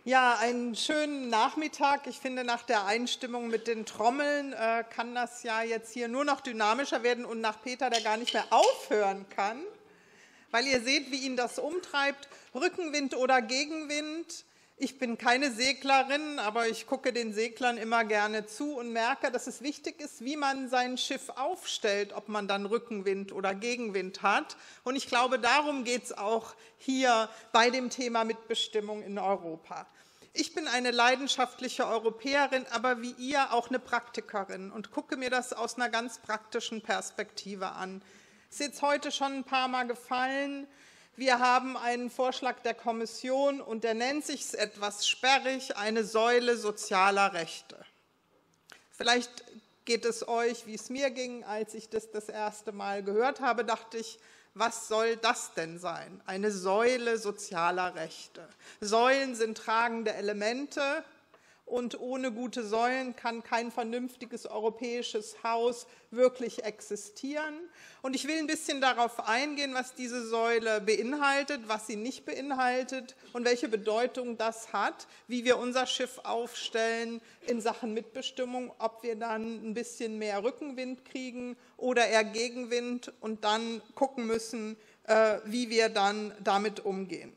Ja, einen schönen Nachmittag. Ich finde, nach der Einstimmung mit den Trommeln kann das ja jetzt hier nur noch dynamischer werden und nach Peter, der gar nicht mehr aufhören kann, weil ihr seht, wie ihn das umtreibt, Rückenwind oder Gegenwind. Ich bin keine Seglerin, aber ich gucke den Seglern immer gerne zu und merke, dass es wichtig ist, wie man sein Schiff aufstellt, ob man dann Rückenwind oder Gegenwind hat. Und ich glaube, darum geht es auch hier bei dem Thema Mitbestimmung in Europa. Ich bin eine leidenschaftliche Europäerin, aber wie ihr auch eine Praktikerin und gucke mir das aus einer ganz praktischen Perspektive an. Es ist jetzt heute schon ein paar Mal gefallen. Wir haben einen Vorschlag der Kommission und der nennt sich etwas sperrig, eine Säule sozialer Rechte. Vielleicht geht es euch, wie es mir ging, als ich das erste Mal gehört habe, dachte ich, was soll das denn sein? Eine Säule sozialer Rechte. Säulen sind tragende Elemente. Und ohne gute Säulen kann kein vernünftiges europäisches Haus wirklich existieren. Und ich will ein bisschen darauf eingehen, was diese Säule beinhaltet, was sie nicht beinhaltet und welche Bedeutung das hat, wie wir unser Schiff aufstellen in Sachen Mitbestimmung, ob wir dann ein bisschen mehr Rückenwind kriegen oder eher Gegenwind und dann gucken müssen, wie wir dann damit umgehen.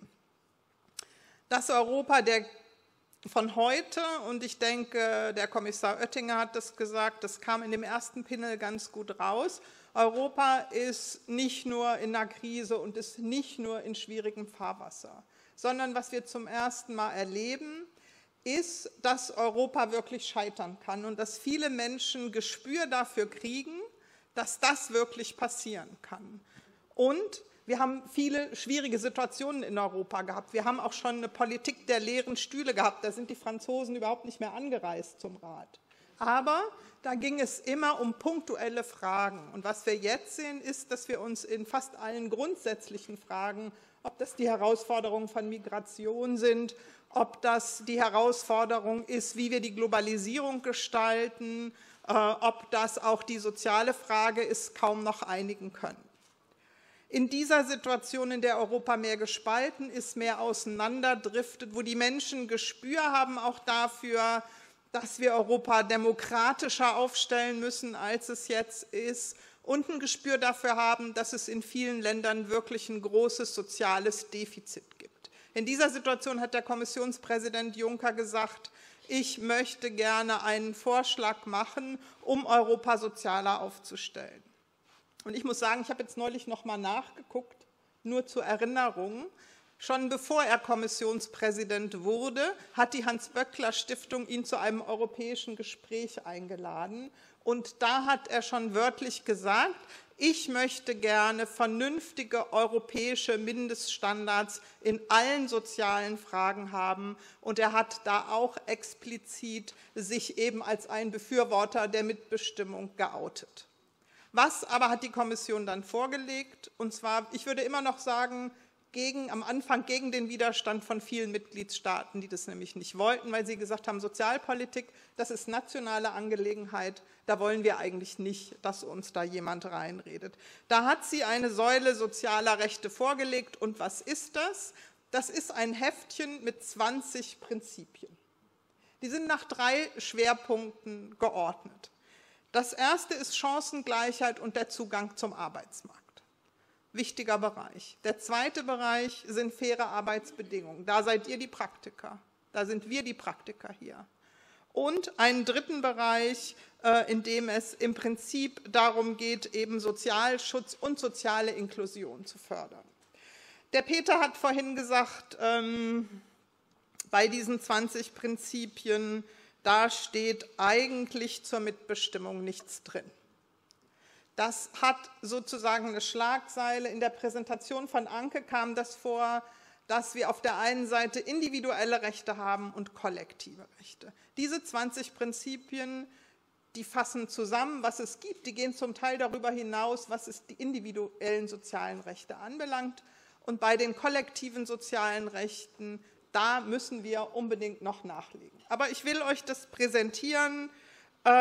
Das Europa von heute, und ich denke, der Kommissar Oettinger hat das gesagt, das kam in dem ersten Panel ganz gut raus. Europa ist nicht nur in einer Krise und ist nicht nur in schwierigem Fahrwasser, sondern was wir zum ersten Mal erleben, ist, dass Europa wirklich scheitern kann und dass viele Menschen Gespür dafür kriegen, dass das wirklich passieren kann. Und wir haben viele schwierige Situationen in Europa gehabt. Wir haben auch schon eine Politik der leeren Stühle gehabt. Da sind die Franzosen überhaupt nicht mehr angereist zum Rat. Aber da ging es immer um punktuelle Fragen. Und was wir jetzt sehen, ist, dass wir uns in fast allen grundsätzlichen Fragen, ob das die Herausforderungen von Migration sind, ob das die Herausforderung ist, wie wir die Globalisierung gestalten, ob das auch die soziale Frage ist, kaum noch einigen können. In dieser Situation, in der Europa mehr gespalten ist, mehr auseinanderdriftet, wo die Menschen Gespür haben auch dafür, dass wir Europa demokratischer aufstellen müssen, als es jetzt ist, und ein Gespür dafür haben, dass es in vielen Ländern wirklich ein großes soziales Defizit gibt. In dieser Situation hat der Kommissionspräsident Juncker gesagt, ich möchte gerne einen Vorschlag machen, um Europa sozialer aufzustellen. Und ich muss sagen, ich habe jetzt neulich noch mal nachgeguckt, nur zur Erinnerung. Schon bevor er Kommissionspräsident wurde, hat die Hans-Böckler-Stiftung ihn zu einem europäischen Gespräch eingeladen. Und da hat er schon wörtlich gesagt, ich möchte gerne vernünftige europäische Mindeststandards in allen sozialen Fragen haben. Und er hat da auch explizit sich eben als ein Befürworter der Mitbestimmung geoutet. Was aber hat die Kommission dann vorgelegt? Und zwar, ich würde immer noch sagen, am Anfang gegen den Widerstand von vielen Mitgliedstaaten, die das nämlich nicht wollten, weil sie gesagt haben, Sozialpolitik, das ist nationale Angelegenheit, da wollen wir eigentlich nicht, dass uns da jemand reinredet. Da hat sie eine Säule sozialer Rechte vorgelegt. Und was ist das? Das ist ein Heftchen mit 20 Prinzipien. Die sind nach 3 Schwerpunkten geordnet. Das erste ist Chancengleichheit und der Zugang zum Arbeitsmarkt. Wichtiger Bereich. Der zweite Bereich sind faire Arbeitsbedingungen. Da seid ihr die Praktiker. Da sind wir die Praktiker hier. Und einen dritten Bereich, in dem es im Prinzip darum geht, eben Sozialschutz und soziale Inklusion zu fördern. Der Peter hat vorhin gesagt, bei diesen 20 Prinzipien, da steht eigentlich zur Mitbestimmung nichts drin. Das hat sozusagen eine Schlagzeile. In der Präsentation von Anke kam das vor, dass wir auf der einen Seite individuelle Rechte haben und kollektive Rechte. Diese 20 Prinzipien, die fassen zusammen, was es gibt. Die gehen zum Teil darüber hinaus, was es die individuellen sozialen Rechte anbelangt. Und bei den kollektiven sozialen Rechten, da müssen wir unbedingt noch nachlegen. Aber ich will euch das präsentieren,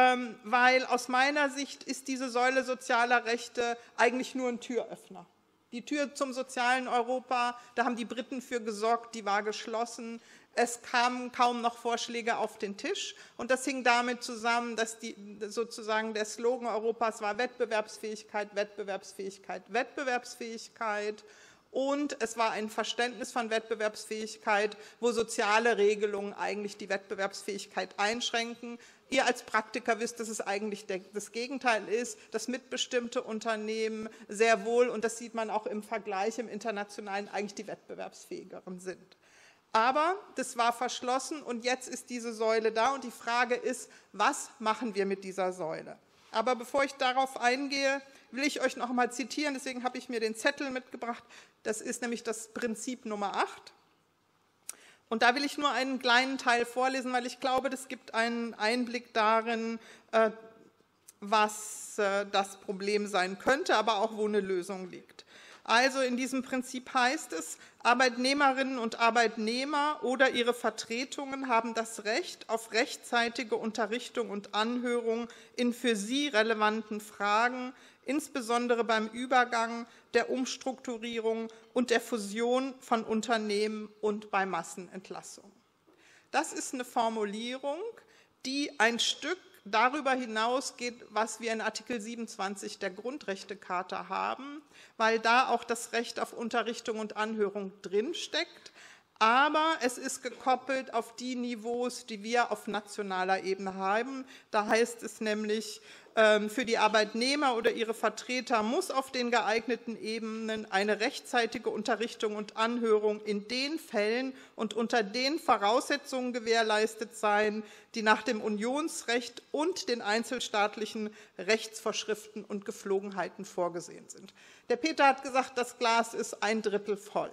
weil aus meiner Sicht ist diese Säule sozialer Rechte eigentlich nur ein Türöffner. Die Tür zum sozialen Europa, da haben die Briten für gesorgt, die war geschlossen. Es kamen kaum noch Vorschläge auf den Tisch. Und das hing damit zusammen, dass sozusagen der Slogan Europas war Wettbewerbsfähigkeit, Wettbewerbsfähigkeit, Wettbewerbsfähigkeit. Und es war ein Verständnis von Wettbewerbsfähigkeit, wo soziale Regelungen eigentlich die Wettbewerbsfähigkeit einschränken. Ihr als Praktiker wisst, dass es eigentlich das Gegenteil ist, dass mitbestimmte Unternehmen sehr wohl, und das sieht man auch im Vergleich im Internationalen, eigentlich die wettbewerbsfähigeren sind. Aber das war verschlossen und jetzt ist diese Säule da und die Frage ist, was machen wir mit dieser Säule? Aber bevor ich darauf eingehe, will ich euch noch einmal zitieren, deswegen habe ich mir den Zettel mitgebracht. Das ist nämlich das Prinzip Nummer 8. Und da will ich nur einen kleinen Teil vorlesen, weil ich glaube, das gibt einen Einblick darin, was das Problem sein könnte, aber auch wo eine Lösung liegt. Also in diesem Prinzip heißt es, Arbeitnehmerinnen und Arbeitnehmer oder ihre Vertretungen haben das Recht auf rechtzeitige Unterrichtung und Anhörung in für sie relevanten Fragen, insbesondere beim Übergang, der Umstrukturierung und der Fusion von Unternehmen und bei Massenentlassung. Das ist eine Formulierung, die ein Stück darüber hinausgeht, was wir in Artikel 27 der Grundrechtecharta haben, weil da auch das Recht auf Unterrichtung und Anhörung drinsteckt. Aber es ist gekoppelt auf die Niveaus, die wir auf nationaler Ebene haben. Da heißt es nämlich, für die Arbeitnehmer oder ihre Vertreter muss auf den geeigneten Ebenen eine rechtzeitige Unterrichtung und Anhörung in den Fällen und unter den Voraussetzungen gewährleistet sein, die nach dem Unionsrecht und den einzelstaatlichen Rechtsvorschriften und Geflogenheiten vorgesehen sind. Der Peter hat gesagt, das Glas ist 1/3 voll.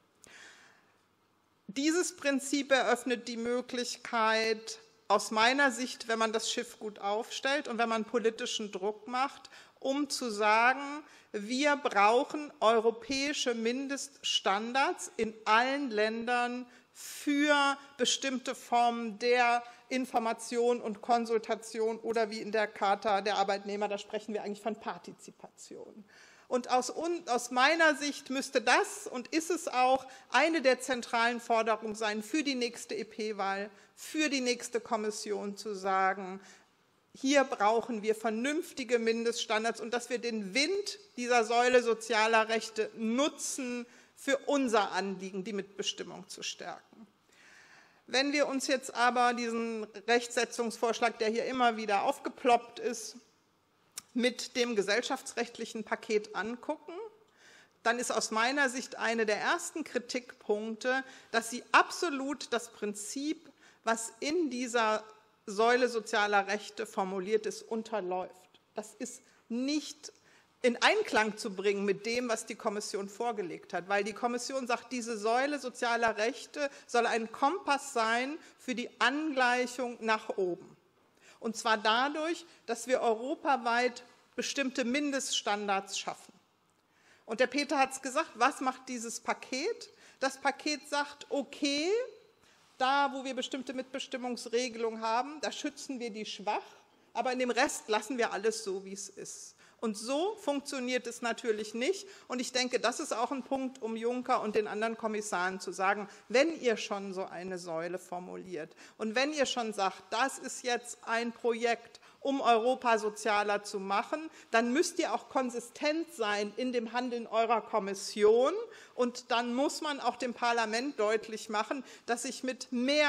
Dieses Prinzip eröffnet die Möglichkeit, aus meiner Sicht, wenn man das Schiff gut aufstellt und wenn man politischen Druck macht, um zu sagen, wir brauchen europäische Mindeststandards in allen Ländern für bestimmte Formen der Information und Konsultation oder wie in der Charta der Arbeitnehmer, da sprechen wir eigentlich von Partizipation. Und aus meiner Sicht müsste das und ist es auch eine der zentralen Forderungen sein für die nächste EP-Wahl, für die nächste Kommission zu sagen, hier brauchen wir vernünftige Mindeststandards und dass wir den Wind dieser Säule sozialer Rechte nutzen, für unser Anliegen, die Mitbestimmung zu stärken. Wenn wir uns jetzt aber diesen Rechtsetzungsvorschlag, der hier immer wieder aufgeploppt ist, mit dem gesellschaftsrechtlichen Paket angucken, dann ist aus meiner Sicht eine der ersten Kritikpunkte, dass sie absolut das Prinzip, was in dieser Säule sozialer Rechte formuliert ist, unterläuft. Das ist nicht in Einklang zu bringen mit dem, was die Kommission vorgelegt hat, weil die Kommission sagt, diese Säule sozialer Rechte soll ein Kompass sein für die Angleichung nach oben. Und zwar dadurch, dass wir europaweit bestimmte Mindeststandards schaffen. Und der Peter hat es gesagt, was macht dieses Paket? Das Paket sagt, okay, da wo wir bestimmte Mitbestimmungsregelungen haben, da schützen wir die schwach, aber in dem Rest lassen wir alles so, wie es ist. Und so funktioniert es natürlich nicht. Und ich denke, das ist auch ein Punkt, um Juncker und den anderen Kommissaren zu sagen, wenn ihr schon so eine Säule formuliert und wenn ihr schon sagt, das ist jetzt ein Projekt, um Europa sozialer zu machen, dann müsst ihr auch konsistent sein in dem Handeln eurer Kommission. Und dann muss man auch dem Parlament deutlich machen, dass sich mit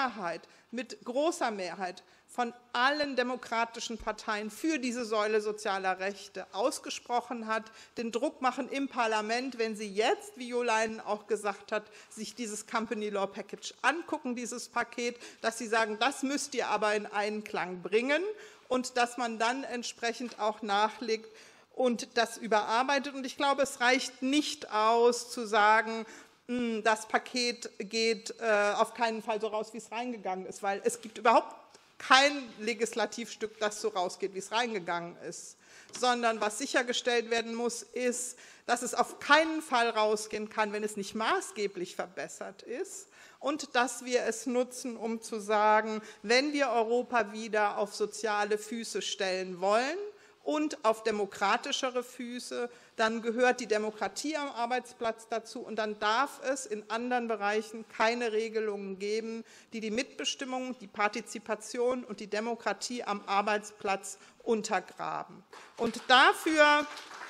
großer Mehrheit von allen demokratischen Parteien für diese Säule sozialer Rechte ausgesprochen hat, den Druck machen im Parlament, wenn sie jetzt, wie Jo Leinen auch gesagt hat, sich dieses Company Law Package angucken, dieses Paket, dass sie sagen, das müsst ihr aber in Einklang bringen und dass man dann entsprechend auch nachlegt und das überarbeitet. Und ich glaube, es reicht nicht aus, zu sagen, das Paket geht auf keinen Fall so raus, wie es reingegangen ist, weil es gibt überhaupt kein Legislativstück, das so rausgeht, wie es reingegangen ist, sondern was sichergestellt werden muss, ist, dass es auf keinen Fall rausgehen kann, wenn es nicht maßgeblich verbessert ist und dass wir es nutzen, um zu sagen, wenn wir Europa wieder auf soziale Füße stellen wollen und auf demokratischere Füße. Dann gehört die Demokratie am Arbeitsplatz dazu und dann darf es in anderen Bereichen keine Regelungen geben, die die Mitbestimmung, die Partizipation und die Demokratie am Arbeitsplatz untergraben. Und dafür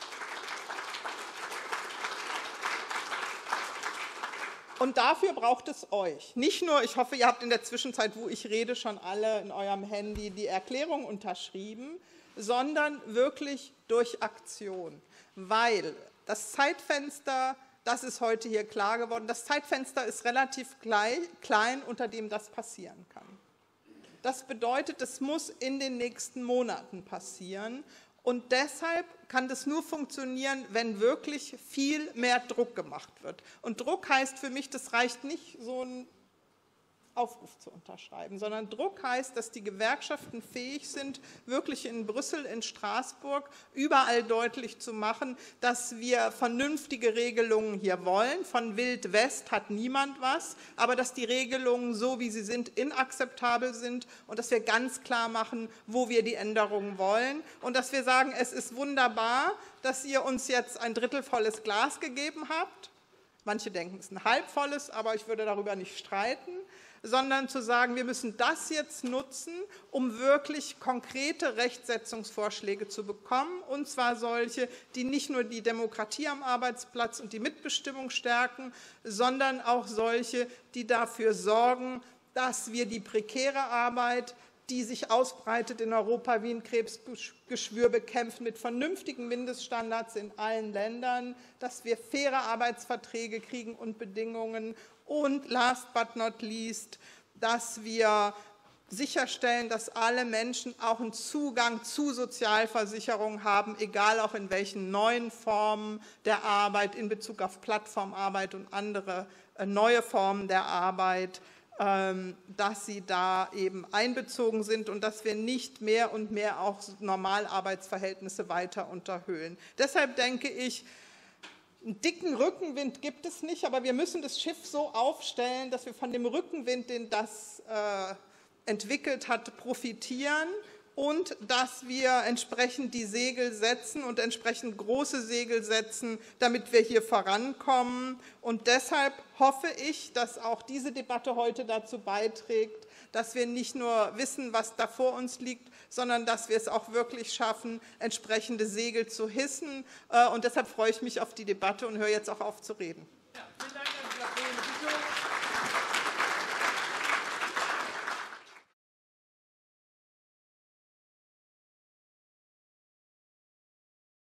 braucht es euch. Nicht nur, ich hoffe, ihr habt in der Zwischenzeit, wo ich rede, schon alle in eurem Handy die Erklärung unterschrieben, sondern wirklich durch Aktion. Weil das Zeitfenster, das ist heute hier klar geworden, das Zeitfenster ist relativ klein, unter dem das passieren kann. Das bedeutet, es muss in den nächsten Monaten passieren. Und deshalb kann das nur funktionieren, wenn wirklich viel mehr Druck gemacht wird. Und Druck heißt für mich, das reicht nicht, so einen Aufruf zu unterschreiben, sondern Druck heißt, dass die Gewerkschaften fähig sind, wirklich in Brüssel, in Straßburg überall deutlich zu machen, dass wir vernünftige Regelungen hier wollen. Von Wild West hat niemand was, aber dass die Regelungen, so wie sie sind, inakzeptabel sind und dass wir ganz klar machen, wo wir die Änderungen wollen und dass wir sagen, es ist wunderbar, dass ihr uns jetzt ein drittelvolles Glas gegeben habt. Manche denken, es ist ein halbvolles, aber ich würde darüber nicht streiten, sondern zu sagen, wir müssen das jetzt nutzen, um wirklich konkrete Rechtsetzungsvorschläge zu bekommen, und zwar solche, die nicht nur die Demokratie am Arbeitsplatz und die Mitbestimmung stärken, sondern auch solche, die dafür sorgen, dass wir die prekäre Arbeit, die sich ausbreitet in Europa wie ein Krebsgeschwür, bekämpfen mit vernünftigen Mindeststandards in allen Ländern, dass wir faire Arbeitsverträge kriegen und Bedingungen und last but not least, dass wir sicherstellen, dass alle Menschen auch einen Zugang zu Sozialversicherung haben, egal auch in welchen neuen Formen der Arbeit in Bezug auf Plattformarbeit und andere neue Formen der Arbeit, dass sie da eben einbezogen sind und dass wir nicht mehr und mehr auch Normalarbeitsverhältnisse weiter unterhöhlen. Deshalb denke ich, einen dicken Rückenwind gibt es nicht, aber wir müssen das Schiff so aufstellen, dass wir von dem Rückenwind, den das entwickelt hat, profitieren und dass wir entsprechend die Segel setzen und entsprechend große Segel setzen, damit wir hier vorankommen. Und deshalb hoffe ich, dass auch diese Debatte heute dazu beiträgt, dass wir nicht nur wissen, was da vor uns liegt, sondern dass wir es auch wirklich schaffen, entsprechende Segel zu hissen. Und deshalb freue ich mich auf die Debatte und höre jetzt auch auf zu reden. Ja.